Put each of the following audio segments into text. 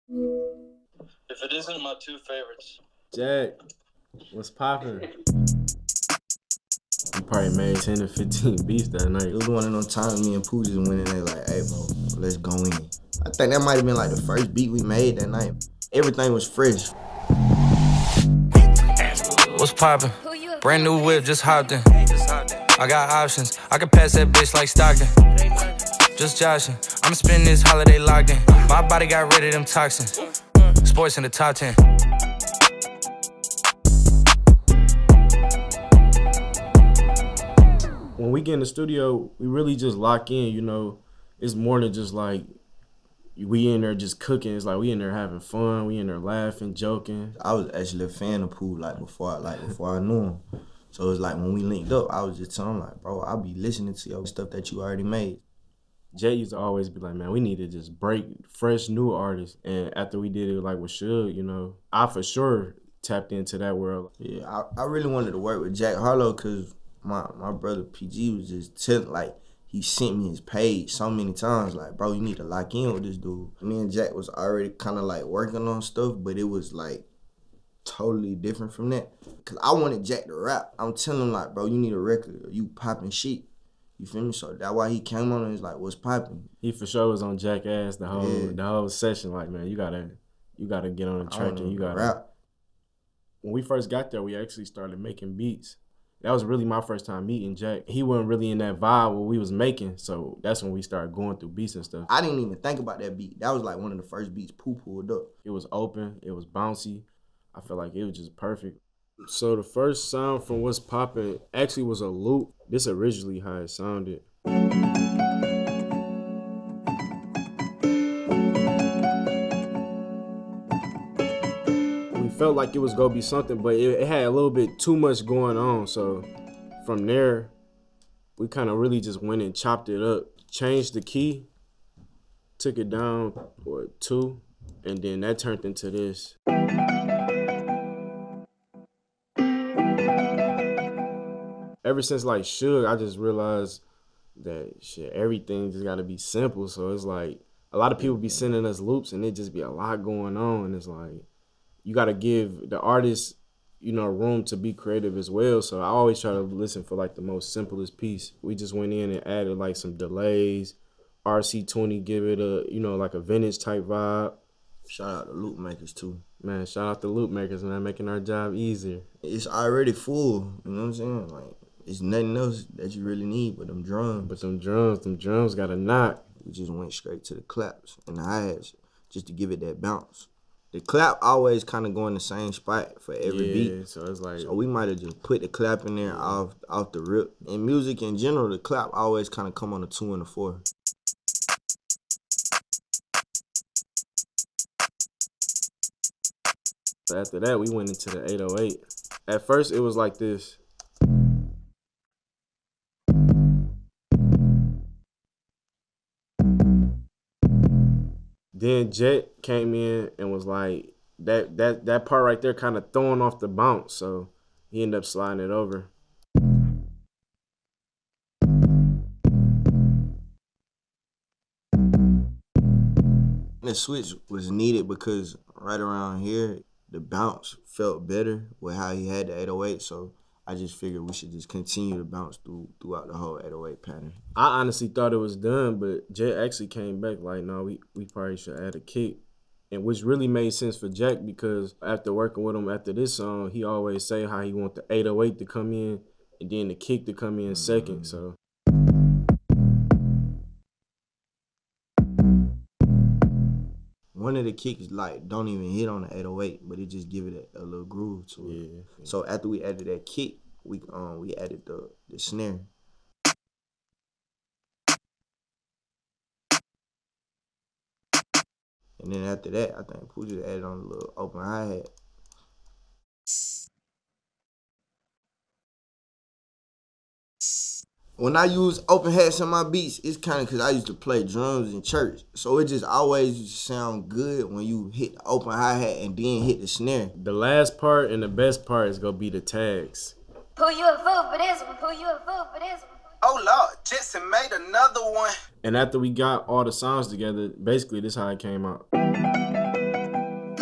If it isn't my two favorites. Jack, what's poppin'? We probably made 10 to 15 beats that night. It was one of those times me and Pooh just went in there like, hey bro, let's go in. I think that might have been like the first beat we made that night. Everything was fresh. What's poppin'? Brand new whip, just hopped in. I got options, I can pass that bitch like Stockton. Just joshing, I'ma spend this holiday locked in. My body got rid of them toxins. Sports in the top 10. When we get in the studio, we really just lock in, you know. It's more than just like, we in there just cooking. It's like we in there having fun. We in there laughing, joking. I was actually a fan of Pooh before I knew him. So it's like when we linked up, I was just telling him like, bro, I'll be listening to your stuff that you already made. Jay used to always be like, man, we need to just break fresh new artists. And after we did it like with Suge, you know, I for sure tapped into that world. Yeah, I really wanted to work with Jack Harlow because my brother PG was just telling, like, he sent me his page so many times, like, bro, you need to lock in with this dude. Me and Jack was already kind of like working on stuff, but it was like totally different from that. Cause I wanted Jack to rap. I'm telling him like, bro, you need a record, or you popping shit. You feel me? So that's why he came on and was like, what's popping? He for sure was on Jack ass the whole session. Like, man, you gotta get on the track and you gotta rap. When we first got there, we actually started making beats. That was really my first time meeting Jack. He wasn't really in that vibe what we was making, so that's when we started going through beats and stuff. I didn't even think about that beat. That was like one of the first beats Pooh pulled up. It was open, it was bouncy. I felt like it was just perfect. So the first sound from What's Poppin' actually was a loop. This originally how it sounded. Felt like it was gonna be something, but it had a little bit too much going on. So from there, we kind of really just went and chopped it up, changed the key, took it down or 2, and then that turned into this. Ever since like Suge, I just realized that shit, everything just gotta be simple. So it's like a lot of people be sending us loops and it just be a lot going on, and it's like, you got to give the artist, you know, room to be creative as well. So I always try to listen for like the most simplest piece. We just went in and added like some delays, RC20, give it a, you know, like a vintage type vibe. Shout out to loop makers too. Man, shout out to loop makers, man, making our job easier. It's already full, you know what I'm saying? Like, it's nothing else that you really need but them drums. But them drums got a knock. We just went straight to the claps and the hi-hats just to give it that bounce. The clap always kind of go in the same spot for every beat. So it's like, so we might have just put the clap in there off the rip. In music in general, the clap always kind of come on the 2 and the 4. So after that, we went into the 808. At first, it was like this. Then Jet came in and was like, that part right there kind of throwing off the bounce, so he ended up sliding it over. The switch was needed because right around here, the bounce felt better with how he had the 808, so I just figured we should just continue to bounce throughout the whole 808 pattern. I honestly thought it was done, but Jet actually came back like, no, we probably should add a kick. And which really made sense for Jack because after working with him after this song, he always say how he want the 808 to come in and then the kick to come in second, so. One of the kicks like don't even hit on the 808, but it just give it a little groove to it. Yeah. So after we added that kick, we added the snare. And then after that, I think Pooh just added on a little open hi-hat. When I use open hats in my beats, it's kind of because I used to play drums in church. So it just always used to sound good when you hit the open hi-hat and then hit the snare. The last part and the best part is going to be the tags. Pooh, you a fool for this one. Pooh, you a fool for this one. Oh, Lord, Jetson made another one. And after we got all the songs together, basically this is how it came out.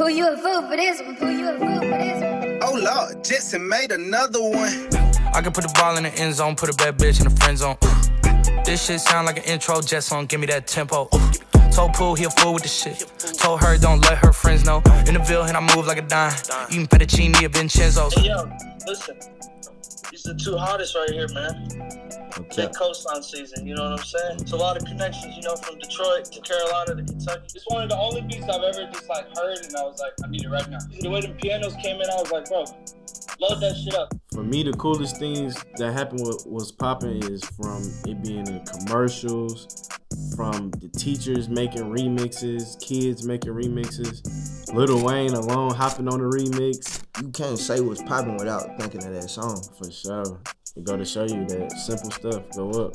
Pooh, you a fool for this one. Pooh, you a fool for this one. Oh Lord, Jetson made another one. I can put the ball in the end zone, put a bad bitch in the friend zone. This shit sound like an intro jet song, give me that tempo. Told Pooh he a fool with the shit. Told her don't let her friends know. In the Ville and I move like a dime. Eating fettuccine at Vincenzo's. Hey, yo, listen. These are the two hottest right here, man. Okay. Big coastline season, you know what I'm saying? It's a lot of connections, you know, from Detroit to Carolina to Kentucky. It's one of the only beats I've ever just like heard and I was like, I need it right now. The way the pianos came in, I was like, bro, load that shit up. For me, the coolest things that happened with was popping is from it being in commercials, from the teachers making remixes, kids making remixes, Lil Wayne alone hopping on the remix. You can't say what's popping without thinking of that song. For sure. It go to show you that simple stuff go up.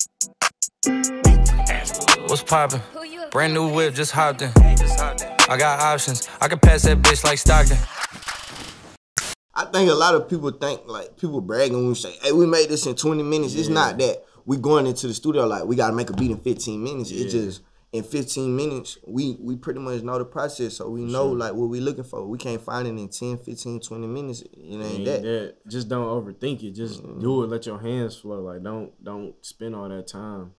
What's poppin'? Brand new whip, just hopped in. I got options, I can pass that bitch like Stockton. I think a lot of people think, like, people bragging when we say, hey, we made this in 20 minutes. It's not that we going into the studio like, we got to make a beat in 15 minutes. It's just, in 15 minutes, we pretty much know the process, so we know, like, what we looking for. We can't find it in 10, 15, 20 minutes. It ain't that. Just don't overthink it. Just do it. Let your hands flow. Like, don't spend all that time